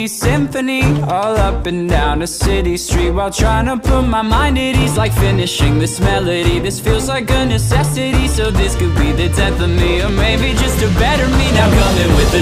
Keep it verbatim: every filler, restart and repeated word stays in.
symphony all up and down a city street while trying to put my mind at ease, like finishing this melody. This feels like a necessity, so this could be the death of me, or maybe just a better me. Now coming with the